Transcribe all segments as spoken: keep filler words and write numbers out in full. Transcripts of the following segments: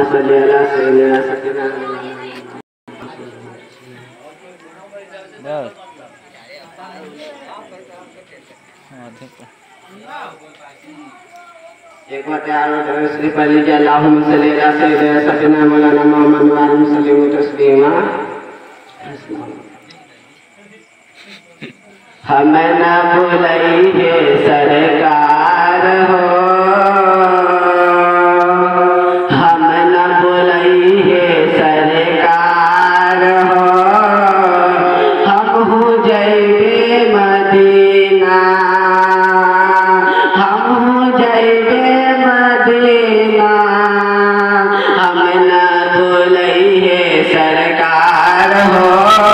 सल्लि अला सय्यिदना सय्यिदना एक बार तैयार हो जाओ श्री पढ़ लीजिए अल्लाहुम्मा सल्लि अला सय्यिदना सय्यिदना मौलाना मोहम्मद व अलैहि वसल्लम तस्लीमा। हमें न भूलिए सरकार हो, हम न भूलिए सरकार हो, हम हो जइबे मदीना, हम हो जइबे मदीना, हम न भूलिए सरकार हो,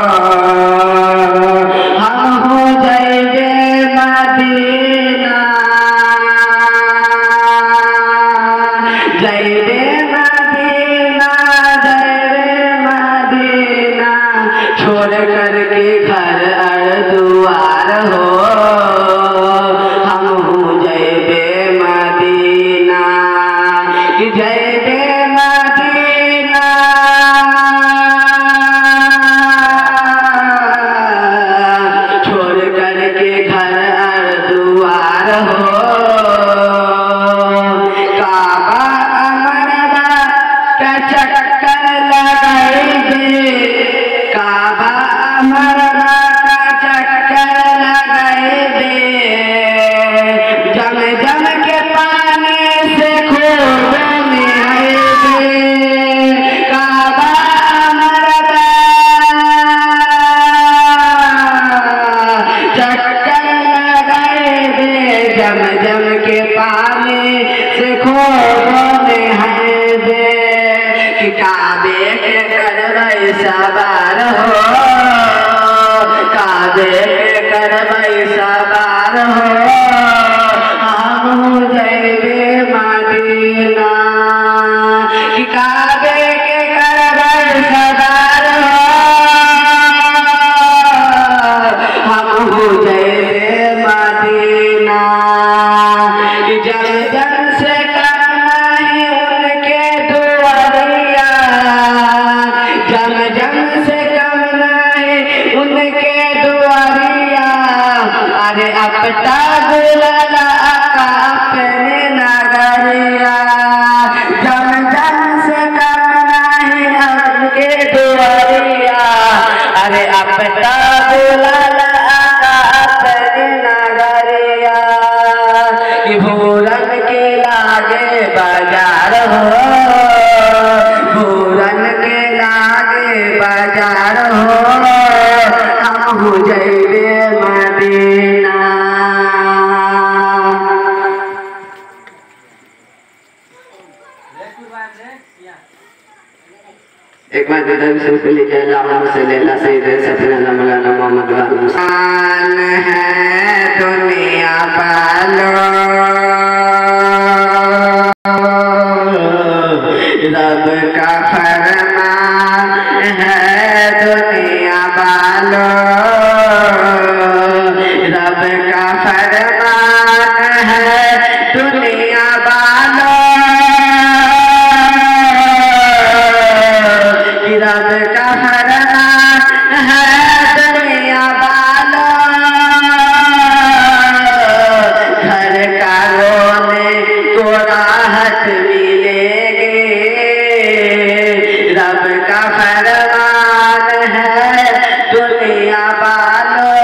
छोड़ करके घर अर दुआर हो, हम हो जइबे मदीना, जइबे मदीना, छोड़ करके घर अर दुआर हो, काबा अमरबा का चक्कर लगाइबे, काबा अमरबा का चक्कर लगाइबे, जम जम के पानी से खूब नहाइबे, काबा अमरबा चक्कर लगाइबे, जम जम के पानी से खूब नहाइबे, कि काबे के करबै सवार हो, काबे के करबै सवार हो, हम हो जइबे मदीना, कि काबे के करबै सवार हो, हम हो जइबे मदीना, जन जन से कम नहीं उनके दुआरिया, जन जन से कम नहीं उनके दुआरिया, अरे अपता बुलाला आका अपने नगरिया, जन जन से कम नहीं उनके दुआरिया, अरे अपता बुलाला आका अपने नगरिया, कि भूरन के लागे बाजार हो, भूरन के लागे बाजार हो, हम हो जइबे मदीना। एक बार बेटा भी सुन लीजिए अल्लाहुम्मा सल्लि अला सय्यिदना सय्यिदना मौलाना मोहम्मद व अलैहि वसल्लम। है दुनिया वालों, रब का फरमान है दुनिया वालों, रब का फरमान है दुनिया वालों, रब का फरमान है दुनिया वालों, घर का रोने को राहत मिलेगी, रब का फरमान है दुनिया वालों,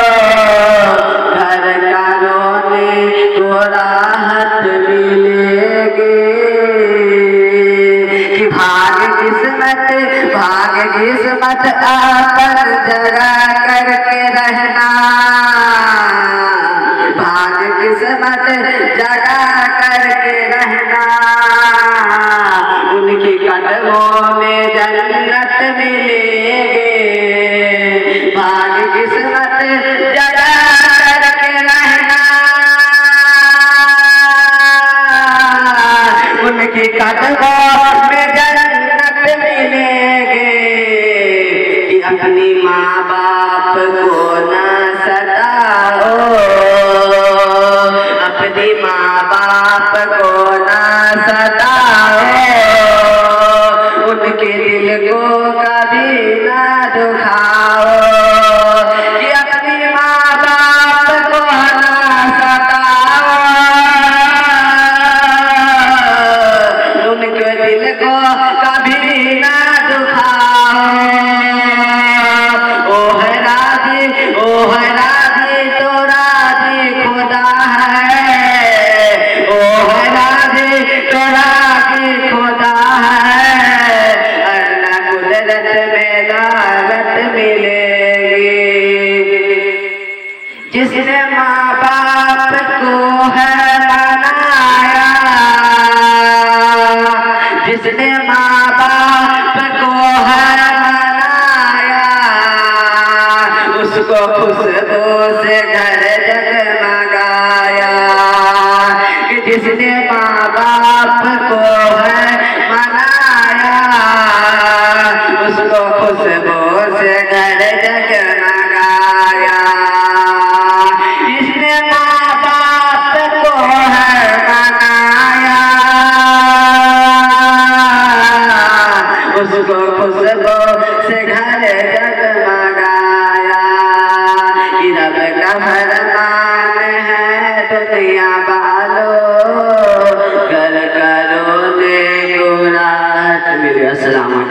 घर का रोने को राहत मिलेगी, कि भाग किस्मत भाग किस्मत आपन जगा करके रहना, भाग किस्मत जगा करके रहना, उनकी कदमों में जन्नत मिलेगी, भाग किस्मत जगा करके रहना, उनकी कदमों में जन्नत मिलेगी, कि अपनी माँ बाप को न सताओ, अपनी माँ बाप को न सताओ, जिसने माँ बाप को है मनाया, उसको खुशबू से घर जगमगाया। जिसने माँ बाप को है मनाया, उसको खुशबू से घर जगमगाया। जिसने माँ बाप को है मनाया, उसको खुशबू से घर जगमगाया। रब का फरमान है दुनिया वालों, कर करो नेक रात। मेरे अस्सलाम।